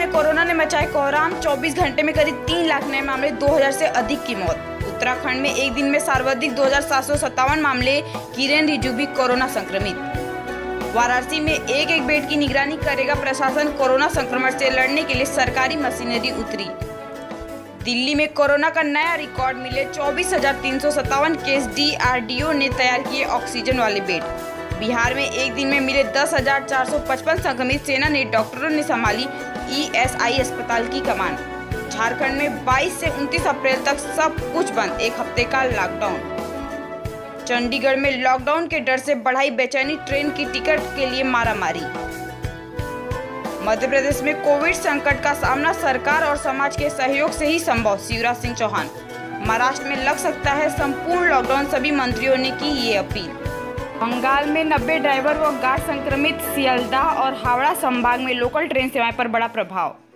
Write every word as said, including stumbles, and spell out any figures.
में कोरोना ने मचाए कोहराम। चौबीस घंटे में करीब तीन लाख नए मामले, दो हज़ार से अधिक की मौत। उत्तराखंड में एक दिन में सर्वाधिक दो हज़ार सात सौ सत्तावन मामले, किरेन रिजिजू भी कोरोना संक्रमित। वाराणसी में एक एक बेड की निगरानी करेगा प्रशासन। कोरोना संक्रमण से लड़ने के लिए सरकारी मशीनरी उतरी। दिल्ली में कोरोना का नया रिकॉर्ड मिले, चौबीस हजार तीन सौ सत्तावन case. D R D O ने तैयार किए ऑक्सीजन वाले बेड। बिहार में एक दिन में मिले दस हजार चार सौ पचपन संक्रमित। सेना ने डॉक्टरों ने संभाली ई एस आई अस्पताल की कमान। झारखंड में बाईस से उनतीस अप्रैल तक सब कुछ बंद, एक हफ्ते का लॉकडाउन। चंडीगढ़ में लॉकडाउन के डर से बढ़ाई बेचैनी, ट्रेन की टिकट के लिए मारामारी। मध्य प्रदेश में कोविड संकट का सामना सरकार और समाज के सहयोग से ही संभव, शिवराज सिंह चौहान। महाराष्ट्र में लग सकता है संपूर्ण लॉकडाउन, सभी मंत्रियों ने की ये अपील। बंगाल में नब्बे ड्राइवर व गार्ड संक्रमित। सियालदाह और हावड़ा संभाग में लोकल ट्रेन सेवाएं पर बड़ा प्रभाव।